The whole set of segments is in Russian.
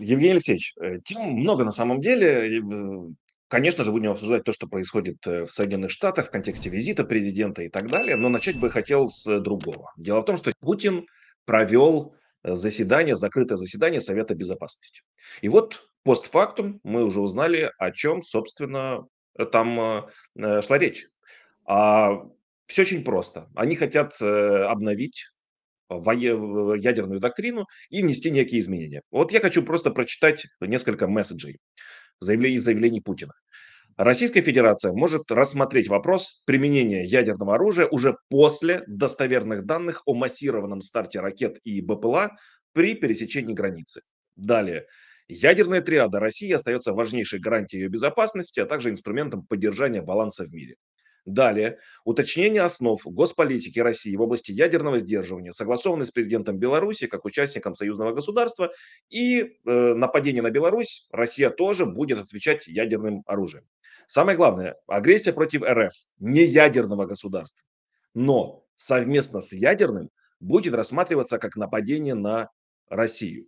Евгений Алексеевич, тем много на самом деле. Конечно же, будем обсуждать то, что происходит в Соединенных Штатах в контексте визита президента и так далее, но начать бы хотел с другого. Дело в том, что Путин провел заседание, закрытое заседание Совета Безопасности. И вот постфактум мы уже узнали, о чем, собственно, там шла речь. Все очень просто. Они хотят обновить ядерную доктрину и внести некие изменения. Вот я хочу просто прочитать несколько месседжей из заявлений Путина. Российская Федерация может рассмотреть вопрос применения ядерного оружия уже после достоверных данных о массированном старте ракет и БПЛА при пересечении границы. Далее. Ядерная триада России остается важнейшей гарантией ее безопасности, а также инструментом поддержания баланса в мире. Далее. Уточнение основ госполитики России в области ядерного сдерживания, согласованной с президентом Беларуси как участником союзного государства, и нападение на Беларусь Россия тоже будет отвечать ядерным оружием. Самое главное, агрессия против РФ не ядерного государства, но совместно с ядерным будет рассматриваться как нападение на Россию.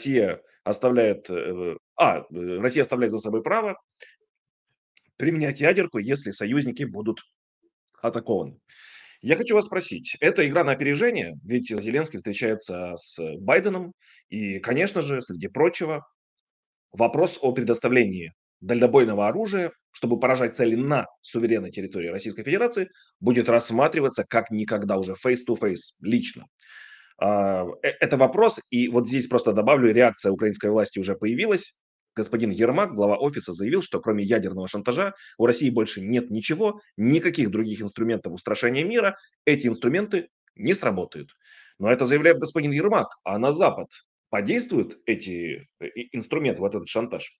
Россия оставляет за собой право применять ядерку, если союзники будут атакованы. Я хочу вас спросить, это игра на опережение, ведь Зеленский встречается с Байденом, и, конечно же, среди прочего, вопрос о предоставлении дальнобойного оружия, чтобы поражать цели на суверенной территории Российской Федерации, будет рассматриваться как никогда уже face-to-face, лично. Это вопрос, и вот здесь просто добавлю, реакция украинской власти уже появилась. Господин Ермак, глава офиса, заявил, что кроме ядерного шантажа у России больше нет ничего, никаких других инструментов устрашения мира. Эти инструменты не сработают. Но это заявляет господин Ермак, а на Запад подействуют эти инструменты, вот этот шантаж?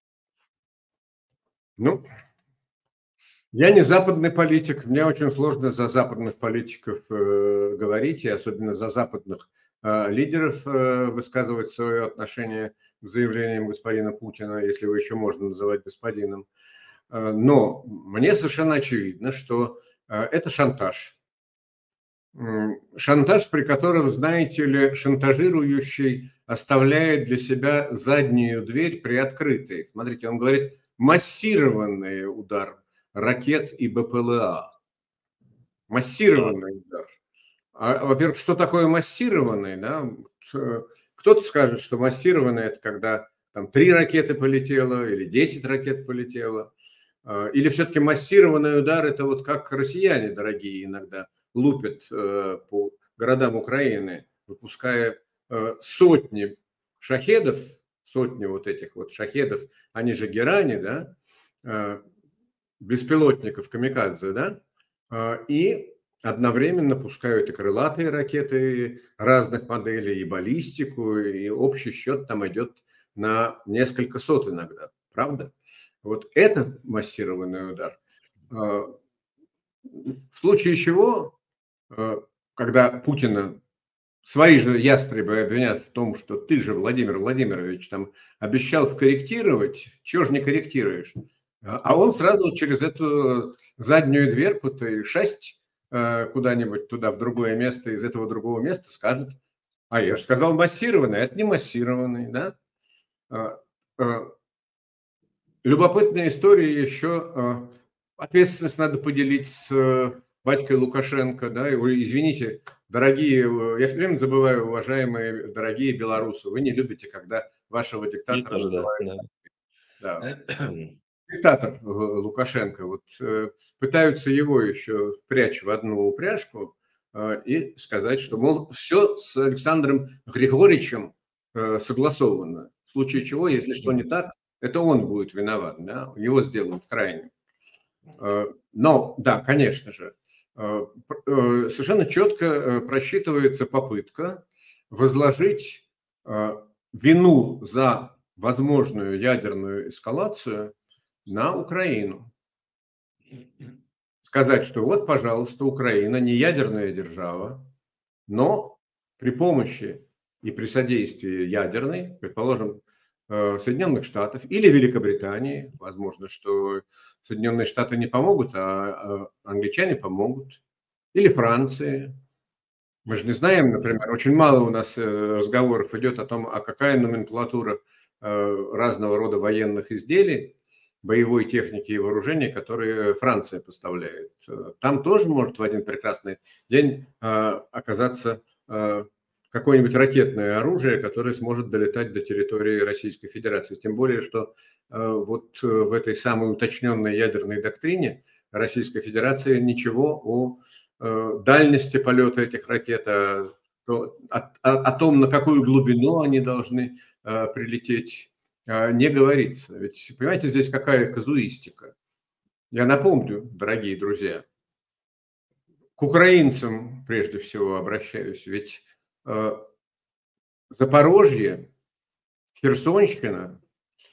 Ну, я не западный политик, мне очень сложно за западных политиков говорить, и особенно за западных лидеров высказывать свое отношение к заявлениям господина Путина, если его еще можно называть господином. Но мне совершенно очевидно, что это шантаж. Шантаж, при котором, знаете ли, шантажирующий оставляет для себя заднюю дверь приоткрытой. Смотрите, он говорит, массированный удар ракет и БПЛА. Массированный удар. Во-первых, что такое массированный? Да? Кто-то скажет, что массированный – это когда там 3 ракеты полетело или 10 ракет полетело. Или все-таки массированный удар – это вот как россияне дорогие иногда лупят по городам Украины, выпуская сотни шахедов, сотни вот этих вот шахедов, они же герани, да, беспилотников камикадзе, да, и одновременно пускают и крылатые ракеты разных моделей, и баллистику, и общий счет там идет на несколько сот иногда, правда? Вот это массированный удар. В случае чего, когда Путина свои же ястребы обвинят в том, что ты же, Владимир Владимирович, там обещал скорректировать, чего же не корректируешь? А он сразу через эту заднюю дверку-то и шесть куда-нибудь туда, в другое место, из этого другого места скажет, а я же сказал массированный, это не массированный, да? Любопытная история еще, ответственность надо поделить с батькой Лукашенко, да, и вы, извините, дорогие, я все время забываю, уважаемые, дорогие белорусы, вы не любите, когда вашего диктатора называют. Да. Диктатор Лукашенко, вот пытаются его еще впрячь в одну упряжку и сказать, что, мол, все с Александром Григорьевичем согласовано. В случае чего, если что не так, это он будет виноват, да? Его сделают крайним. Но, да, конечно же, совершенно четко просчитывается попытка возложить вину за возможную ядерную эскалацию на Украину. Сказать, что вот, пожалуйста, Украина не ядерная держава, но при помощи и при содействии ядерной, предположим, Соединенных Штатов или Великобритании, возможно, что Соединенные Штаты не помогут, а англичане помогут, или Франции. Мы же не знаем, например, очень мало у нас разговоров идет о том, а какая номенклатура разного рода военных изделий, боевой техники и вооружения, которые Франция поставляет. Там тоже может в один прекрасный день оказаться какое-нибудь ракетное оружие, которое сможет долетать до территории Российской Федерации. Тем более, что вот в этой самой уточненной ядерной доктрине Российской Федерации ничего о дальности полета этих ракет, о том, на какую глубину они должны прилететь, не говорится. Ведь, понимаете, здесь какая казуистика. Я напомню, дорогие друзья, к украинцам прежде всего обращаюсь, ведь Запорожье, Херсонщина,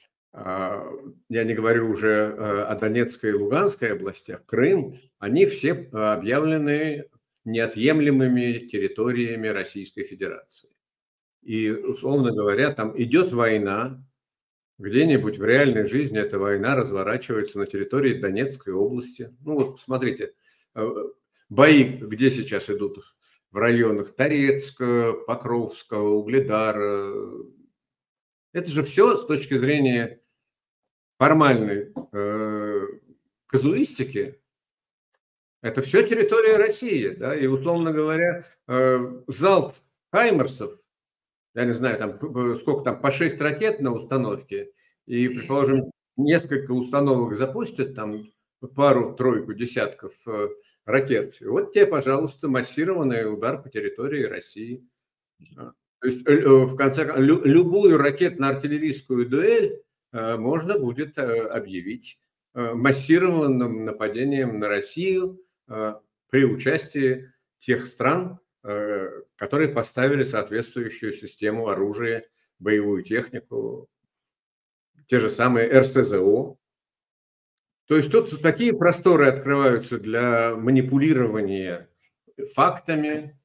я не говорю уже о Донецкой и Луганской областях, Крым, они все объявлены неотъемлемыми территориями Российской Федерации. И, условно говоря, там идет война, где-нибудь в реальной жизни эта война разворачивается на территории Донецкой области. Ну вот, смотрите, бои где сейчас идут? В районах Торецка, Покровска, Угледара. Это же все с точки зрения формальной казуистики. Это все территория России. Да? И, условно говоря, залп хаймерсов, я не знаю, там сколько там, по 6 ракет на установке, и, предположим, несколько установок запустят, там пару-тройку десятков ракет. И вот тебе, пожалуйста, массированный удар по территории России. То есть, в конце концов, любую ракетно-артиллерийскую дуэль можно будет объявить массированным нападением на Россию при участии тех стран, которые поставили соответствующую систему оружия, боевую технику, те же самые РСЗО. То есть тут такие просторы открываются для манипулирования фактами,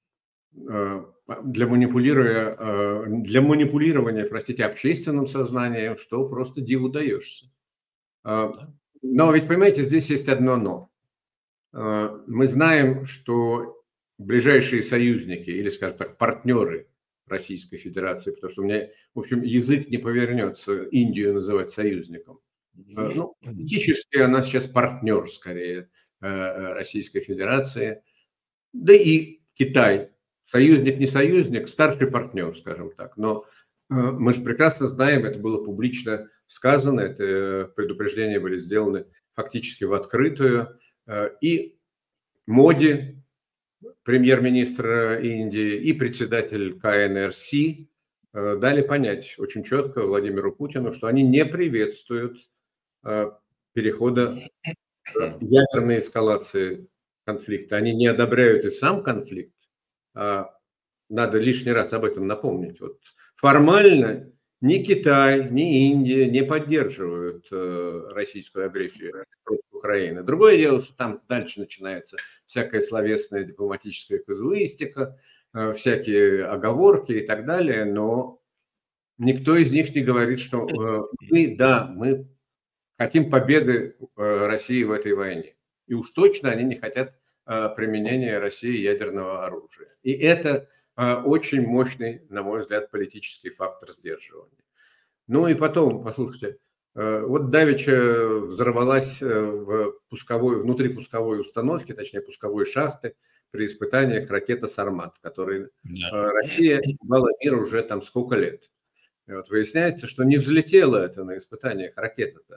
для манипулирования, простите, общественным сознанием, что просто диву даешься. Но ведь, понимаете, здесь есть одно но. Мы знаем, что ближайшие союзники, или, скажем так, партнеры Российской Федерации, потому что у меня, в общем, язык не повернется Индию называть союзником. Ну, политически она сейчас партнер, скорее, Российской Федерации. Да и Китай. Союзник, не союзник, старший партнер, скажем так. Но мы же прекрасно знаем, это было публично сказано, это предупреждения были сделаны фактически в открытую. И Моди, премьер-министр Индии, и председатель КНРС дали понять очень четко Владимиру Путину, что они не приветствуют перехода к ядерной эскалации конфликта. Они не одобряют и сам конфликт. Надо лишний раз об этом напомнить. Вот формально ни Китай, ни Индия не поддерживают российскую агрессию против Украины. Другое дело, что там дальше начинается всякая словесная дипломатическая казуистика, всякие оговорки и так далее, но никто из них не говорит, что мы хотим победы России в этой войне. И уж точно они не хотят применения России ядерного оружия. И это очень мощный, на мой взгляд, политический фактор сдерживания. Ну и потом, послушайте, вот давеча взорвалась внутри пусковой установки, точнее пусковой шахты, при испытаниях ракета «Сармат», которой Россия давала мир уже там сколько лет. И вот выясняется, что не взлетела это на испытаниях ракета-то.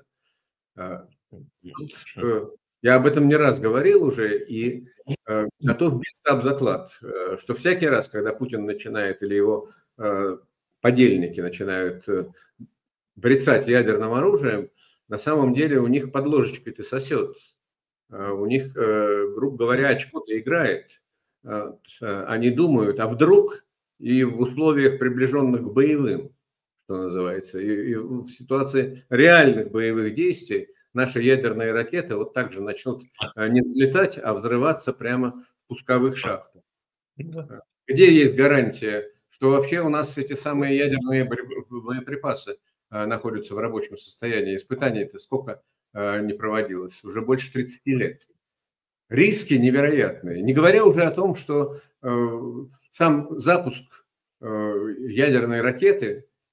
Я об этом не раз говорил уже и готов биться об заклад, что всякий раз, когда Путин начинает или его подельники начинают брецать ядерным оружием, на самом деле у них под ложечкой-то сосет. У них, грубо говоря, очко-то играет. Они думают, а вдруг и в условиях, приближенных к боевым, что называется, и в ситуации реальных боевых действий, наши ядерные ракеты вот так же начнут не взлетать, а взрываться прямо в пусковых шахтах. Где есть гарантия, что вообще у нас эти самые ядерные боеприпасы находятся в рабочем состоянии? Испытаний-то сколько не проводилось? Уже больше 30 лет. Риски невероятные. Не говоря уже о том, что сам запуск ядерной ракеты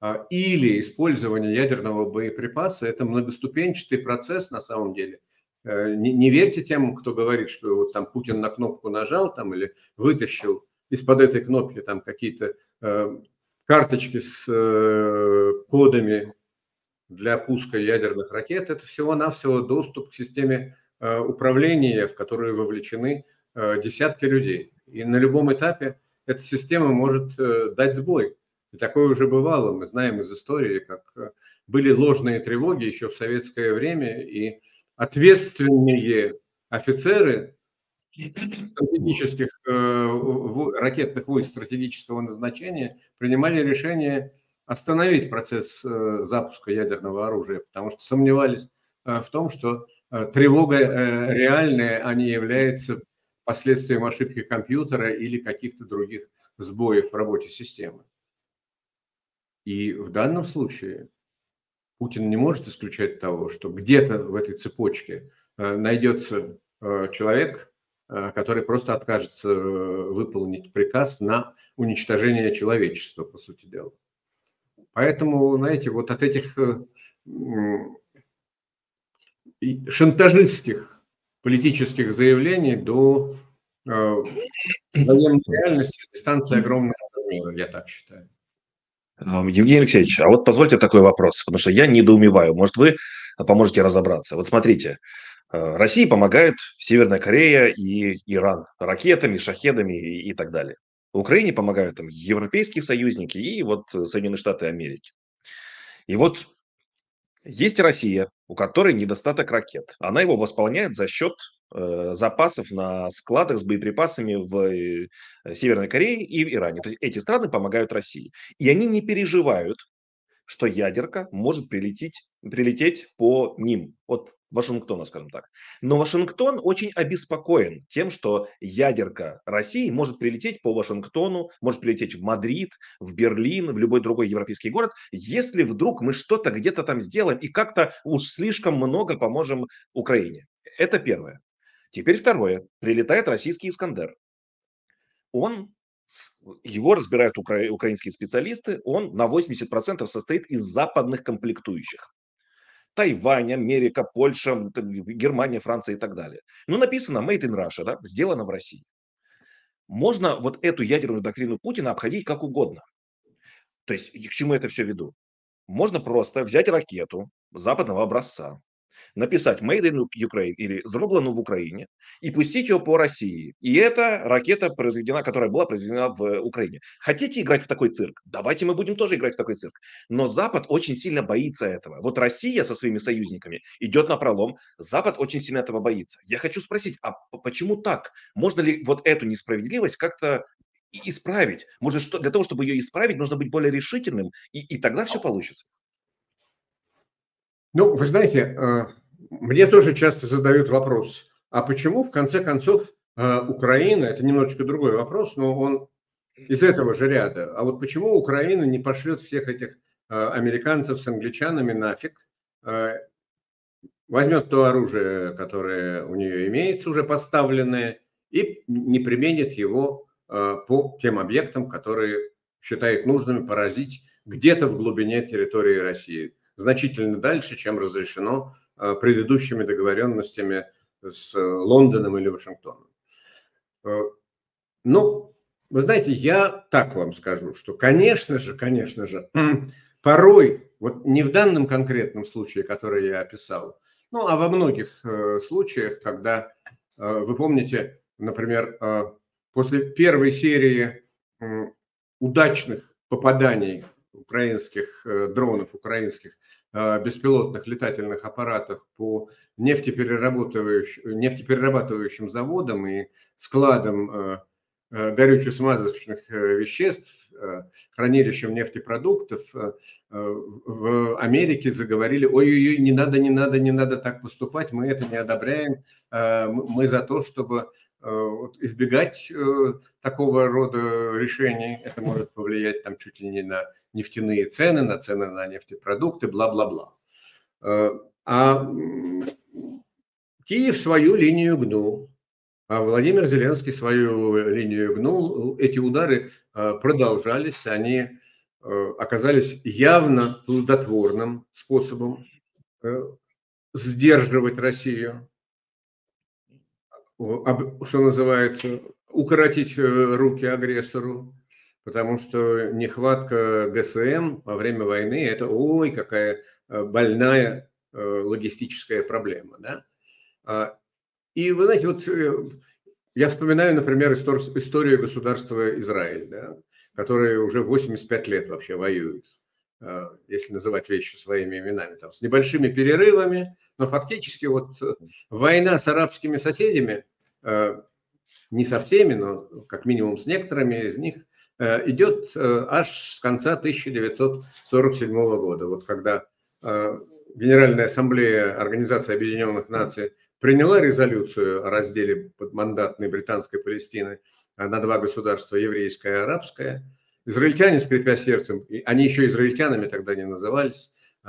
или использование ядерного боеприпаса – это многоступенчатый процесс на самом деле. Не верьте тем, кто говорит, что вот там Путин на кнопку нажал там, или вытащил из-под этой кнопки там какие-то карточки с кодами для пуска ядерных ракет. Это всего-навсего доступ к системе управления, в которую вовлечены десятки людей. И на любом этапе эта система может дать сбой. И такое уже бывало. Мы знаем из истории, как были ложные тревоги еще в советское время, и ответственные офицеры стратегических ракетных войск стратегического назначения принимали решение остановить процесс запуска ядерного оружия, потому что сомневались в том, что тревога реальная, а не является последствием ошибки компьютера или каких-то других сбоев в работе системы. И в данном случае Путин не может исключать того, что где-то в этой цепочке найдется человек, который просто откажется выполнить приказ на уничтожение человечества, по сути дела. Поэтому, знаете, вот от этих шантажистских политических заявлений до военной реальности дистанция огромная, я так считаю. Евгений Алексеевич, а вот позвольте такой вопрос, потому что я недоумеваю. Может, вы поможете разобраться. Вот смотрите, России помогает Северная Корея и Иран ракетами, шахедами и так далее. Украине помогают там европейские союзники и вот Соединенные Штаты Америки. И вот есть Россия, у которой недостаток ракет. Она его восполняет за счет запасов на складах с боеприпасами в Северной Корее и в Иране. То есть эти страны помогают России. И они не переживают, что ядерка может прилететь по ним, от Вашингтона, скажем так. Но Вашингтон очень обеспокоен тем, что ядерка России может прилететь по Вашингтону, может прилететь в Мадрид, в Берлин, в любой другой европейский город, если вдруг мы что-то где-то там сделаем и как-то уж слишком много поможем Украине. Это первое. Теперь второе. Прилетает российский «Искандер». Его разбирают украинские специалисты, он на 80% состоит из западных комплектующих. Тайвань, Америка, Польша, Германия, Франция и так далее. Ну, написано «Made in Russia», да, сделано в России. Можно вот эту ядерную доктрину Путина обходить как угодно. То есть, к чему я это все веду? Можно просто взять ракету западного образца, написать «Made in Ukraine» или «Сделано в Украине» и пустить ее по России. И эта ракета которая была произведена в Украине. Хотите играть в такой цирк? Давайте мы будем тоже играть в такой цирк. Но Запад очень сильно боится этого. Вот Россия со своими союзниками идет напролом. Запад очень сильно этого боится. Я хочу спросить, а почему так? Можно ли вот эту несправедливость как-то исправить? Может, для того, чтобы ее исправить, нужно быть более решительным, и тогда все получится? Ну, вы знаете, мне тоже часто задают вопрос, а почему, в конце концов, Украина, это немножечко другой вопрос, но он из этого же ряда, а вот почему Украина не пошлет всех этих американцев с англичанами нафиг, возьмет то оружие, которое у нее имеется, уже поставленное, и не применит его по тем объектам, которые считает нужными поразить где-то в глубине территории России, значительно дальше, чем разрешено предыдущими договоренностями с Лондоном или Вашингтоном. Ну, вы знаете, я так вам скажу, что, конечно же, порой, вот не в данном конкретном случае, который я описал, ну, а во многих случаях, когда, вы помните, например, после первой серии удачных попаданий украинских дронов, украинских беспилотных летательных аппаратов по нефтеперерабатывающим заводам и складам горюче-смазочных веществ, хранилищем нефтепродуктов, в Америке заговорили: ой-ой-ой, не надо так поступать, мы это не одобряем, мы за то, чтобы избегать такого рода решений. Это может повлиять там чуть ли не на нефтяные цены, на цены на нефтепродукты, бла-бла-бла. А Киев свою линию гнул, а Владимир Зеленский свою линию гнул. Эти удары продолжались, они оказались явно плодотворным способом сдерживать Россию, что называется, укоротить руки агрессору, потому что нехватка ГСМ во время войны – это, ой, какая больная логистическая проблема. Да? И вы знаете, вот я вспоминаю, например, историю государства Израиль, да, которое уже 85 лет вообще воюет, если называть вещи своими именами, там, с небольшими перерывами, но фактически вот война с арабскими соседями, не со всеми, но как минимум с некоторыми из них, идет аж с конца 1947 года, вот когда Генеральная ассамблея Организации Объединенных Наций приняла резолюцию о разделе подмандатной британской Палестины на два государства, еврейское и арабское. Израильтяне, скрипя сердцем, они еще израильтянами тогда не назывались,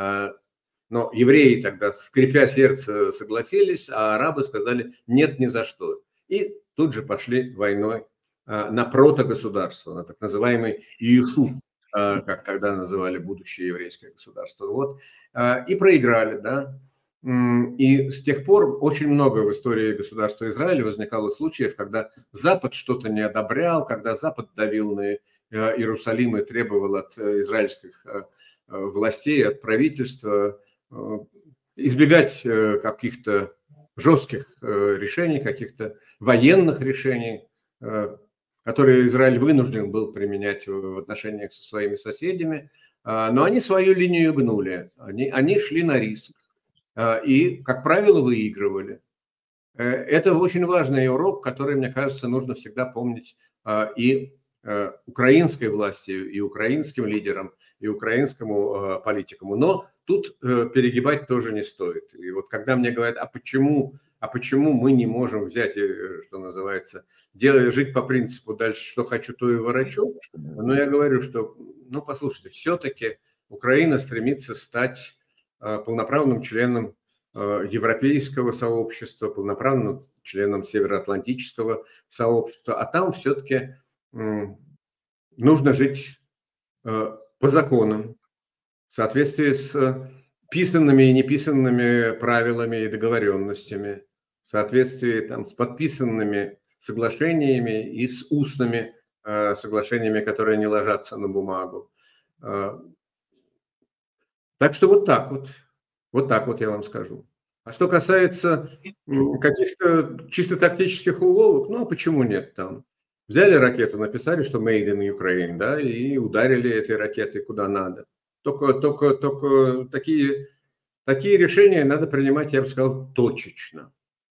но евреи тогда, скрипя сердце, согласились, а арабы сказали нет ни за что. И тут же пошли войной на протогосударство, на так называемый Иешуф, как тогда называли будущее еврейское государство. Вот. И проиграли, да. И с тех пор очень много в истории государства Израиля возникало случаев, когда Запад что-то не одобрял, когда Запад давил на Иерусалим и требовал от израильских властей, от правительства избегать каких-то жестких решений, каких-то военных решений, которые Израиль вынужден был применять в отношениях со своими соседями. Но они свою линию гнули, они шли на риск. И, как правило, выигрывали. Это очень важный урок, который, мне кажется, нужно всегда помнить и украинской власти, и украинским лидерам, и украинскому политикуму. Но тут перегибать тоже не стоит. И вот когда мне говорят, а почему мы не можем взять, что называется, жить по принципу дальше, что хочу, то и ворочу, но я говорю, что, ну, послушайте, все-таки Украина стремится стать полноправным членом европейского сообщества, полноправным членом североатлантического сообщества, а там все-таки нужно жить по законам, в соответствии с писанными и неписанными правилами и договоренностями, в соответствии там, с подписанными соглашениями и с устными соглашениями, которые не ложатся на бумагу. Так что вот так вот. Вот так вот я вам скажу. А что касается каких-то чисто тактических уловок, ну, а почему нет там? Взяли ракету, написали, что made in Ukraine, да, и ударили этой ракетой куда надо. Только такие решения надо принимать, я бы сказал, точечно.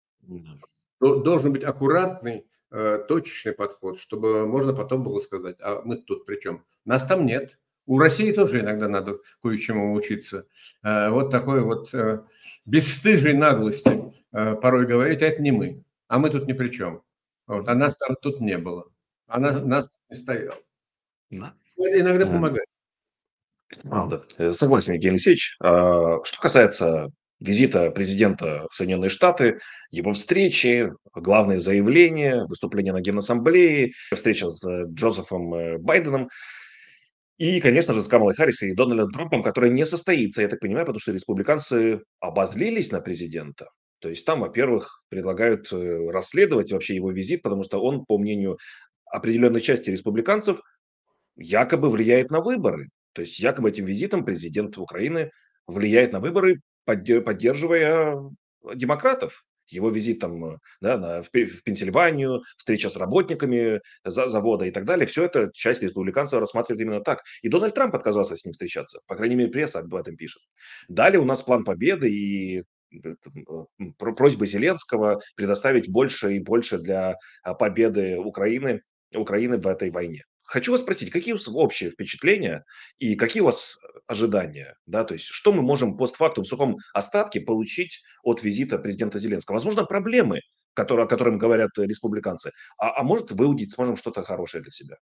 Должен быть аккуратный, точечный подход, чтобы можно потом было сказать, а мы тут при чем? Нас там нет. У России тоже иногда надо кое-чему учиться. Вот такой вот бесстыжей наглости порой говорить, а это не мы. А мы тут ни при чем. Вот, а нас там тут не было. А нас не стояло. Да. Это иногда помогает. Правда. Согласен, Евгений Алексеевич. Что касается визита президента в Соединенные Штаты, его встречи, главные заявления, выступления на Генассамблее, встреча с Джозефом Байденом и, конечно же, с Камалой Харрис и Дональдом Трампом, которая не состоится, я так понимаю, потому что республиканцы обозлились на президента. То есть там, во-первых, предлагают расследовать вообще его визит, потому что он, по мнению определенной части республиканцев, якобы влияет на выборы. То есть якобы этим визитом президент Украины влияет на выборы, поддерживая демократов. Его визит там, да, в Пенсильванию, встреча с работниками завода и так далее, все это часть республиканцев рассматривает именно так. И Дональд Трамп отказался с ним встречаться. По крайней мере, пресса об этом пишет. Далее у нас план победы и просьбы Зеленского предоставить больше и больше для победы Украины в этой войне. Хочу вас спросить, какие у вас общие впечатления и какие у вас ожидания? Да, то есть, что мы можем постфактум в сухом остатке получить от визита президента Зеленского? Возможно, проблемы, о которых говорят республиканцы, а может, выудить сможем что-то хорошее для себя?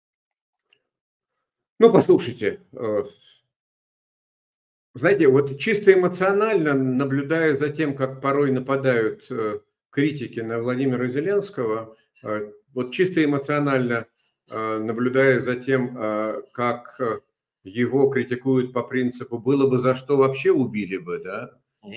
Ну, послушайте, знаете, вот чисто эмоционально, наблюдая за тем, как порой нападают критики на Владимира Зеленского, вот чисто эмоционально наблюдая за тем, как его критикуют по принципу «было бы за что, вообще убили бы», да,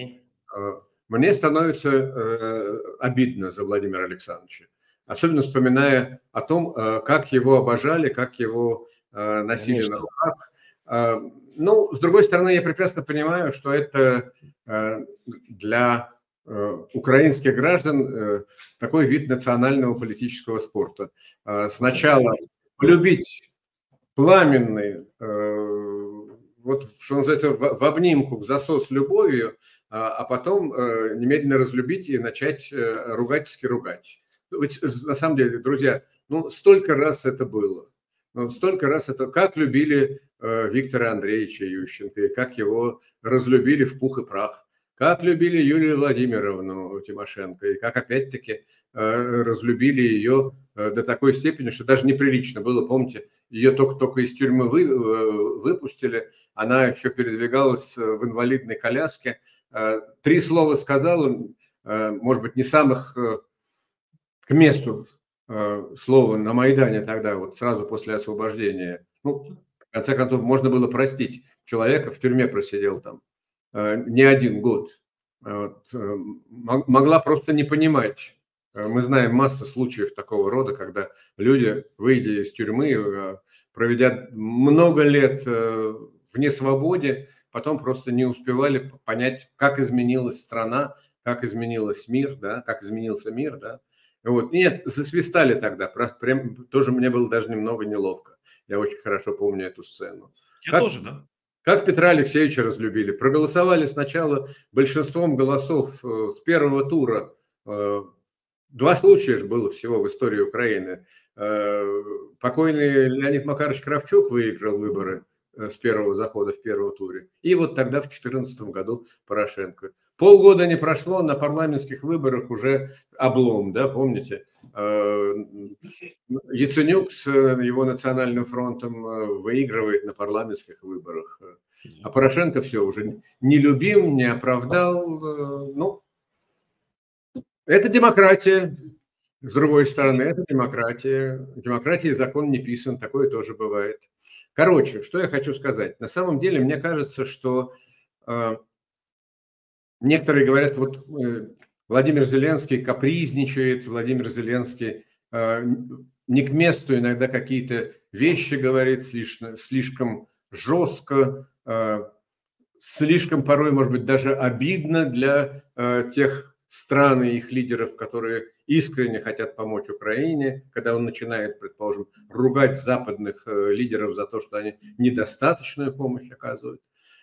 мне становится обидно за Владимира Александровича. Особенно вспоминая о том, как его обожали, как его носили на руках. Ну, с другой стороны, я прекрасно понимаю, что это для украинских граждан такой вид национального политического спорта. Сначала полюбить пламенный, вот что называется, в обнимку, в засос любовью, а потом немедленно разлюбить и начать ругательски ругать. Ведь, на самом деле, друзья, ну, столько раз это было. Ну, столько раз это... Как любили Виктора Андреевича Ющенко, и как его разлюбили в пух и прах. Как любили Юлию Владимировну Тимошенко, и как, опять-таки, разлюбили ее до такой степени, что даже неприлично было. Помните, ее только из тюрьмы выпустили, она еще передвигалась в инвалидной коляске. 3 слова сказала, может быть, не самых к месту слова на Майдане тогда, вот сразу после освобождения. Ну, в конце концов, можно было простить человека, в тюрьме просидел там не 1 год. Вот, могла просто не понимать. Мы знаем массу случаев такого рода, когда люди, выйдя из тюрьмы, проведя много лет в несвободе, потом просто не успевали понять, как изменилась страна, как изменился мир, да, как изменился мир, да. Вот. Нет, засвистали тогда, прям, тоже мне было даже немного неловко. Я очень хорошо помню эту сцену. Я тоже, да. Как Петра Алексеевича разлюбили. Проголосовали сначала большинством голосов с первого тура. 2 случая же было всего в истории Украины. Покойный Леонид Макарович Кравчук выиграл выборы с первого захода в первом туре. И вот тогда в 2014 году Порошенко. Полгода не прошло, на парламентских выборах уже облом, да, помните? Яценюк с его национальным фронтом выигрывает на парламентских выборах. А Порошенко все уже не любим, не оправдал. Ну, это демократия. С другой стороны, это демократия. Демократии закон не писан, такое тоже бывает. Короче, что я хочу сказать. На самом деле, мне кажется, что некоторые говорят, вот Владимир Зеленский капризничает, Владимир Зеленский не к месту иногда какие-то вещи говорит, слишком жестко, слишком порой, может быть, даже обидно для тех стран и их лидеров, которые искренне хотят помочь Украине, когда он начинает, предположим, ругать западных лидеров за то, что они недостаточную помощь оказывают.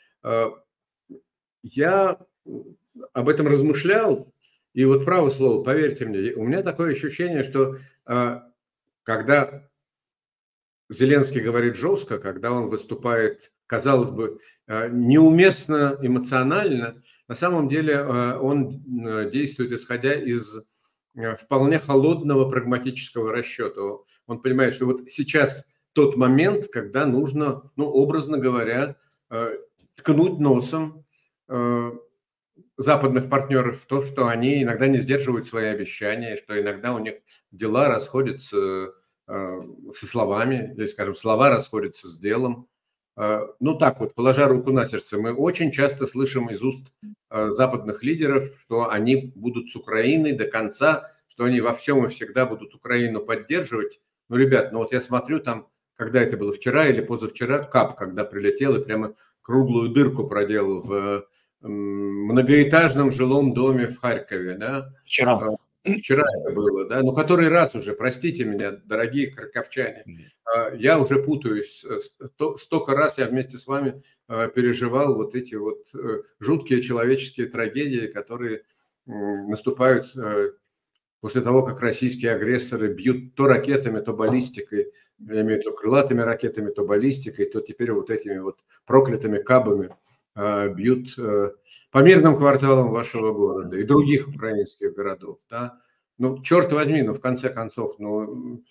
Я об этом размышлял, и вот право слово, поверьте мне, у меня такое ощущение, что когда Зеленский говорит жестко, когда он выступает, казалось бы, неуместно эмоционально, на самом деле он действует исходя из вполне холодного прагматического расчета. Он понимает, что вот сейчас тот момент, когда нужно, ну, образно говоря, ткнуть носом западных партнеров в то, что они иногда не сдерживают свои обещания, что иногда у них дела расходятся со словами, или, скажем, слова расходятся с делом. Ну так вот, положа руку на сердце, мы очень часто слышим из уст западных лидеров, что они будут с Украиной до конца, что они во всем и всегда будут Украину поддерживать. Ну, ребят, ну вот я смотрю там, когда это было, вчера или позавчера, КАП, когда прилетел и прямо круглую дырку проделал в многоэтажном жилом доме в Харькове, да? Вчера это было, да, ну который раз уже, простите меня, дорогие харьковчане, я уже путаюсь, столько раз я вместе с вами переживал вот эти вот жуткие человеческие трагедии, которые наступают после того, как российские агрессоры бьют то ракетами, то баллистикой, я имею в виду крылатыми ракетами, то баллистикой, то теперь вот этими вот проклятыми кабами бьют по мирным кварталам вашего города и других украинских городов. Да? Ну, черт возьми, ну, в конце концов, ну,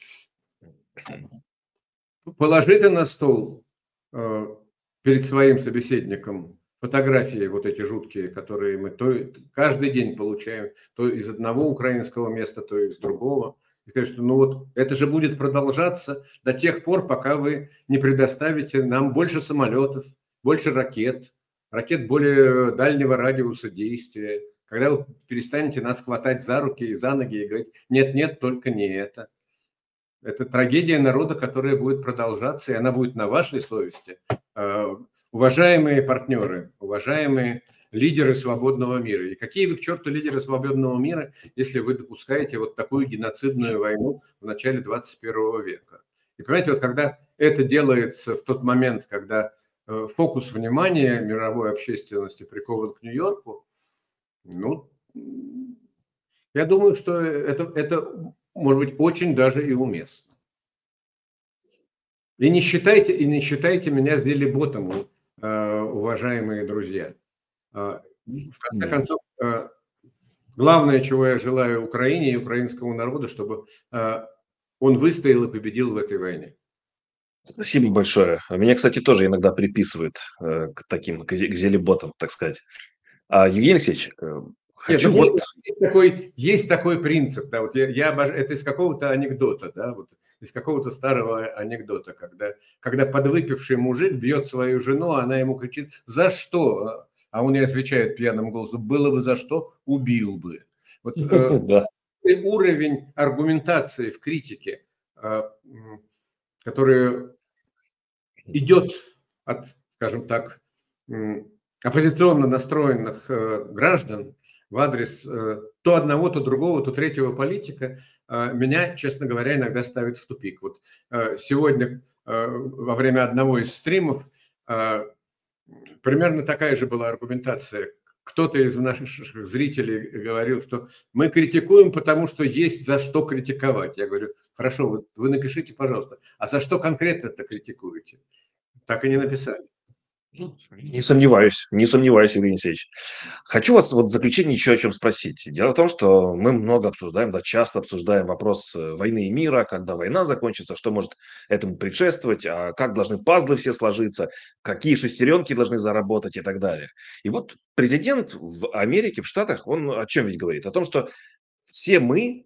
положи ты на стол перед своим собеседником фотографии вот эти жуткие, которые мы каждый день получаем, то из одного украинского места, то из другого. И сказать, что ну вот это же будет продолжаться до тех пор, пока вы не предоставите нам больше самолетов, больше ракет, ракет более дальнего радиуса действия, когда вы перестанете нас хватать за руки и за ноги и говорить, нет, нет, только не это. Это трагедия народа, которая будет продолжаться, и она будет на вашей совести. Уважаемые партнеры, уважаемые лидеры свободного мира. И какие вы к черту лидеры свободного мира, если вы допускаете вот такую геноцидную войну в начале 21 века? И понимаете, вот когда это делается в тот момент, когда фокус внимания мировой общественности прикован к Нью-Йорку, ну, я думаю, что это может быть очень даже и уместно. И не считайте меня зелеботом, уважаемые друзья. В конце концов, главное, чего я желаю Украине и украинскому народу, чтобы он выстоял и победил в этой войне. Спасибо большое. Меня, кстати, тоже иногда приписывают к таким, к зелеботам, так сказать. Евгений Алексеевич, Нет, хочу вот... есть такой принцип, да, вот это из какого-то анекдота, да, вот из какого-то старого анекдота, когда подвыпивший мужик бьет свою жену, она ему кричит: «За что?» А он ей отвечает пьяным голосом: «Было бы за что, убил бы». Вот уровень аргументации в критике, который идет от, скажем так, оппозиционно настроенных граждан в адрес то одного, то другого, то третьего политика, меня, честно говоря, иногда ставит в тупик. Вот сегодня во время одного из стримов примерно такая же была аргументация. Кто-то из наших зрителей говорил, что мы критикуем, потому что есть за что критиковать. Я говорю, хорошо, вы напишите, пожалуйста, а за что конкретно это критикуете? Так и не написали. Не сомневаюсь, Евгений Алексеевич. Хочу вас вот в заключение еще о чем спросить. Дело в том, что мы много обсуждаем, да, часто обсуждаем вопрос войны и мира, когда война закончится, что может этому предшествовать, как должны пазлы все сложиться, какие шестеренки должны заработать и так далее. И вот президент в Америке, в Штатах, он о чем ведь говорит? О том, что все мы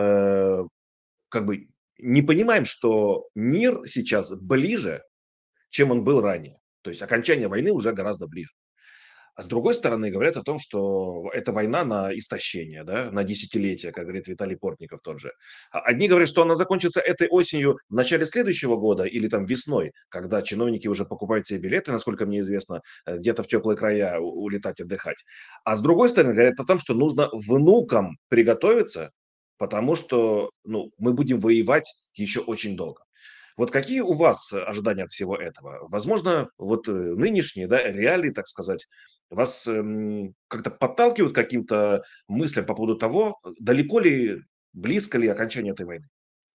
как бы не понимаем, что мир сейчас ближе, чем он был ранее. То есть окончание войны уже гораздо ближе. А с другой стороны, говорят о том, что это война на истощение, да, на десятилетия, как говорит Виталий Портников тот же. Одни говорят, что она закончится этой осенью, в начале следующего года или там весной, когда чиновники уже покупают себе билеты, насколько мне известно, где-то в теплые края улетать отдыхать. А с другой стороны, говорят о том, что нужно внукам приготовиться, потому что мы будем воевать еще очень долго. Вот какие у вас ожидания от всего этого? Возможно, вот нынешние, да, реалии, так сказать, вас как-то подталкивают к каким-то мыслям по поводу того, далеко ли, близко ли окончание этой войны?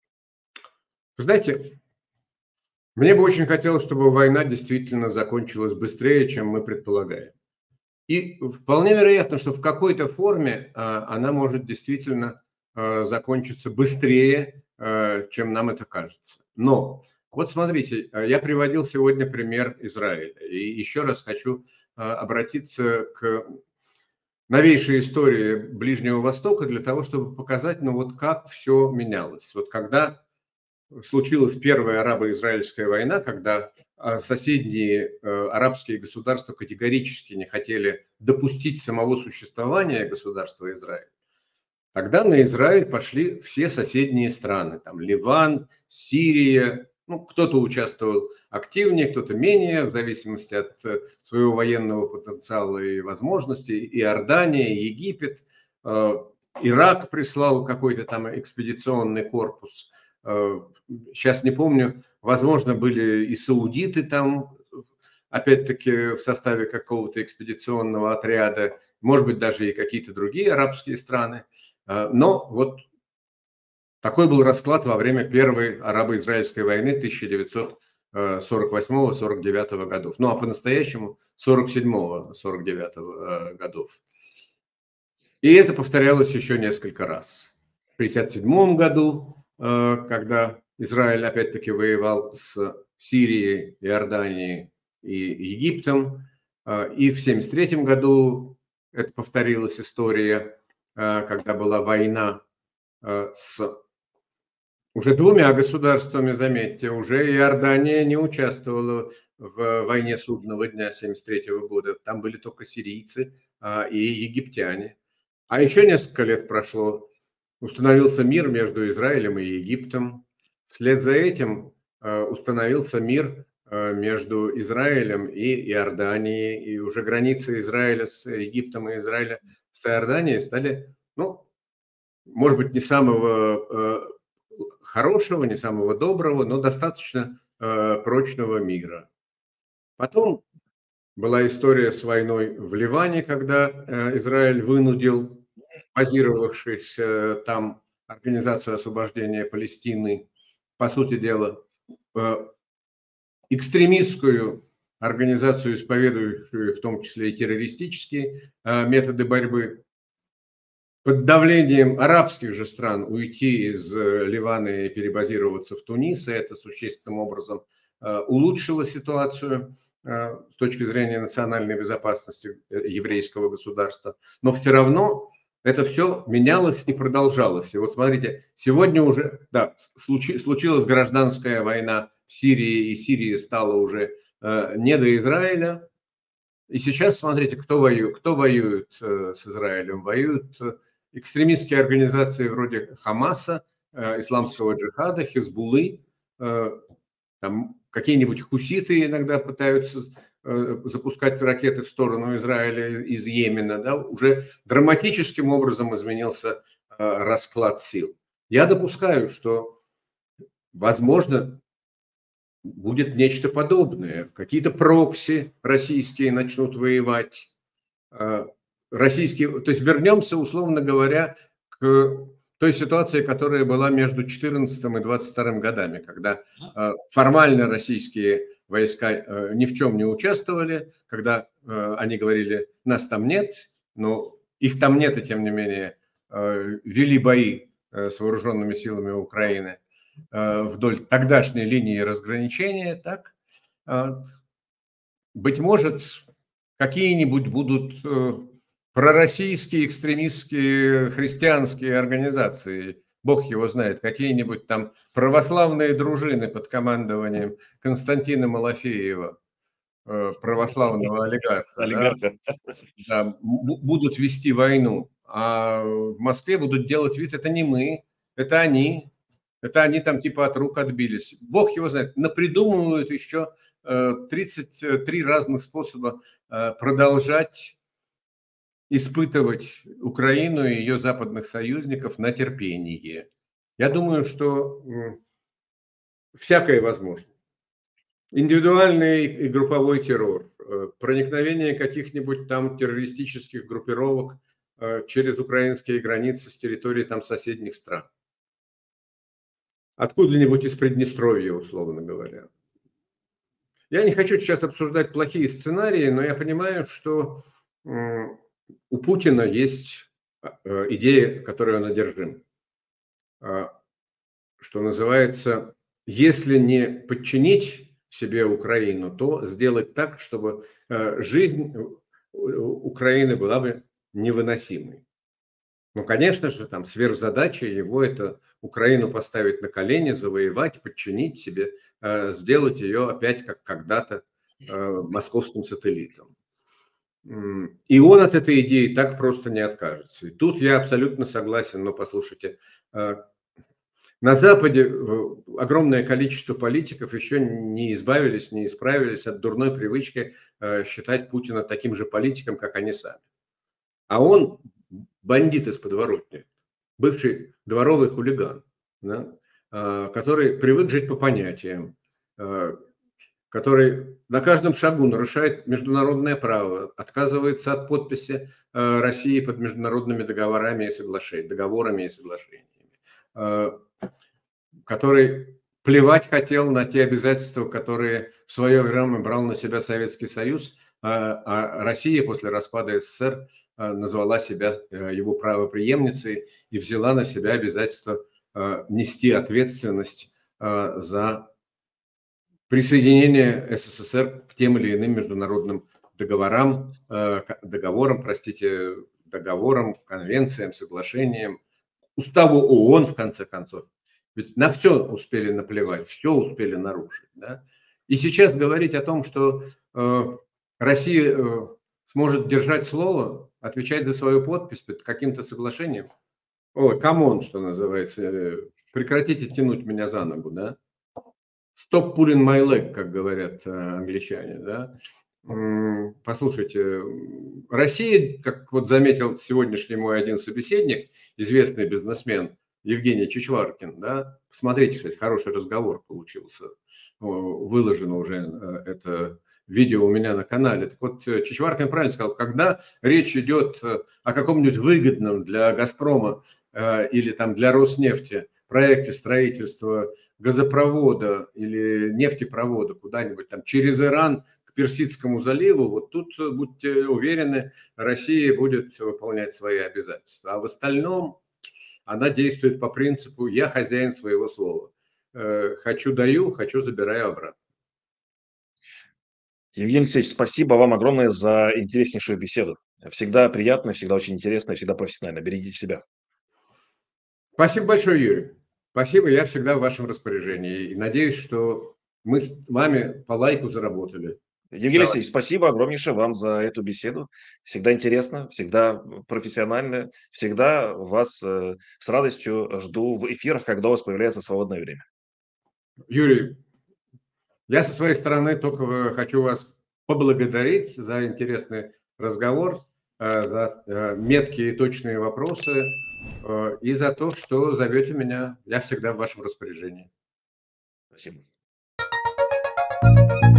Вы знаете, мне бы очень хотелось, чтобы война действительно закончилась быстрее, чем мы предполагаем. И вполне вероятно, что в какой-то форме она может действительно закончиться быстрее, чем нам это кажется. Но вот смотрите, я приводил сегодня пример Израиля. И еще раз хочу обратиться к новейшей истории Ближнего Востока для того, чтобы показать, ну вот как все менялось. Вот когда случилась первая арабо-израильская война, когда соседние арабские государства категорически не хотели допустить самого существования государства Израиль, тогда на Израиль пошли все соседние страны, там Ливан, Сирия, ну, кто-то участвовал активнее, кто-то менее, в зависимости от своего военного потенциала и возможностей, Иордания, Египет, Ирак прислал какой-то там экспедиционный корпус. Сейчас не помню, возможно, были и саудиты там, опять-таки в составе какого-то экспедиционного отряда, может быть, даже и какие-то другие арабские страны. Но вот такой был расклад во время Первой арабо-израильской войны 1948-49 годов. Ну, а по-настоящему 47-49 годов. И это повторялось еще несколько раз. В 1967 году, когда Израиль опять-таки воевал с Сирией, Иорданией и Египтом. И в 1973 году это повторилась история, когда была война с Уже двумя государствами, заметьте, уже Иордания не участвовала в войне судного дня 1973 года. Там были только сирийцы и египтяне. А еще несколько лет прошло, установился мир между Израилем и Египтом. Вслед за этим установился мир между Израилем и Иорданией. И уже границы Израиля с Египтом и Израиля с Иорданией стали, ну, может быть, не самого хорошего, не самого доброго, но достаточно прочного мира. Потом была история с войной в Ливане, когда Израиль вынудил базировавшуюся там Организацию освобождения Палестины, по сути дела, экстремистскую организацию, исповедующую в том числе и террористические методы борьбы, под давлением арабских же стран уйти из Ливана и перебазироваться в Тунис, и это существенным образом улучшило ситуацию с точки зрения национальной безопасности еврейского государства. Но все равно это все менялось и продолжалось. И вот смотрите, сегодня уже, да, случилась гражданская война в Сирии, и Сирия стала уже не до Израиля. И сейчас, смотрите, кто воюет с Израилем? Воюют экстремистские организации вроде Хамаса, исламского джихада, Хизбуллы, там какие-нибудь хуситы иногда пытаются запускать ракеты в сторону Израиля из Йемена. Да? Уже драматическим образом изменился расклад сил. Я допускаю, что, возможно, будет нечто подобное. Какие-то прокси российские начнут воевать. Российские, то есть вернемся, условно говоря, к той ситуации, которая была между 2014 и 2022 годами, когда формально российские войска ни в чем не участвовали, когда они говорили, нас там нет, но их там нет, и тем не менее вели бои с вооруженными силами Украины вдоль тогдашней линии разграничения, так, быть может, какие-нибудь будут пророссийские, экстремистские, христианские организации, бог его знает, какие-нибудь там православные дружины под командованием Константина Малафеева, православного олигарха, да, будут вести войну, а в Москве будут делать вид, это не мы, это они там типа от рук отбились. Бог его знает, напридумывают еще 33 разных способа продолжать испытывать Украину и ее западных союзников на терпение. Я думаю, что всякое возможно. Индивидуальный и групповой террор, проникновение каких-нибудь там террористических группировок через украинские границы с территории там соседних стран. Откуда-нибудь из Приднестровья, условно говоря. Я не хочу сейчас обсуждать плохие сценарии, но я понимаю, что у Путина есть идея, которой он одержим, что называется, если не подчинить себе Украину, то сделать так, чтобы жизнь Украины была бы невыносимой. Ну, конечно же, там сверхзадача его – это Украину поставить на колени, завоевать, подчинить себе, сделать ее опять, как когда-то, московским сателлитом. И он от этой идеи так просто не откажется. И тут я абсолютно согласен, но послушайте, на Западе огромное количество политиков еще не избавились, не исправились от дурной привычки считать Путина таким же политиком, как они сами. А он бандит из подворотни, бывший дворовый хулиган, да, который привык жить по понятиям, который на каждом шагу нарушает международное право, отказывается от подписи России под международными договорами и соглашениями, который плевать хотел на те обязательства, которые в свое время брал на себя Советский Союз, а Россия после распада СССР назвала себя его правопреемницей и взяла на себя обязательство нести ответственность за присоединение СССР к тем или иным международным договорам, конвенциям, соглашениям, уставу ООН, в конце концов. Ведь на все успели наплевать, все успели нарушить. Да? И сейчас говорить о том, что Россия сможет держать слово, отвечать за свою подпись под каким-то соглашением. Ой, камон, что называется. Прекратите тянуть меня за ногу, да? Stop pulling my leg, как говорят англичане, да? Послушайте, Россия, как вот заметил сегодняшний мой один собеседник, известный бизнесмен Евгений Чичваркин, да? Посмотрите, кстати, хороший разговор получился. Выложено уже это видео у меня на канале. Так вот, Чичваркин правильно сказал, когда речь идет о каком-нибудь выгодном для «Газпрома» или там для «Роснефти» проекте строительства газопровода или нефтепровода куда-нибудь там через Иран к Персидскому заливу, вот тут, будьте уверены, Россия будет выполнять свои обязательства. А в остальном она действует по принципу «я хозяин своего слова». Хочу даю, хочу забираю обратно. Евгений Алексеевич, спасибо вам огромное за интереснейшую беседу. Всегда приятно, всегда очень интересно, всегда профессионально. Берегите себя. Спасибо большое, Юрий. Спасибо, я всегда в вашем распоряжении. И надеюсь, что мы с вами по лайку заработали. Евгений Алексеевич, спасибо огромнейшее вам за эту беседу. Всегда интересно, всегда профессионально. Всегда вас с радостью жду в эфирах, когда у вас появляется свободное время. Юрий, я со своей стороны только хочу вас поблагодарить за интересный разговор, за меткие и точные вопросы и за то, что зовете меня. Я всегда в вашем распоряжении. Спасибо.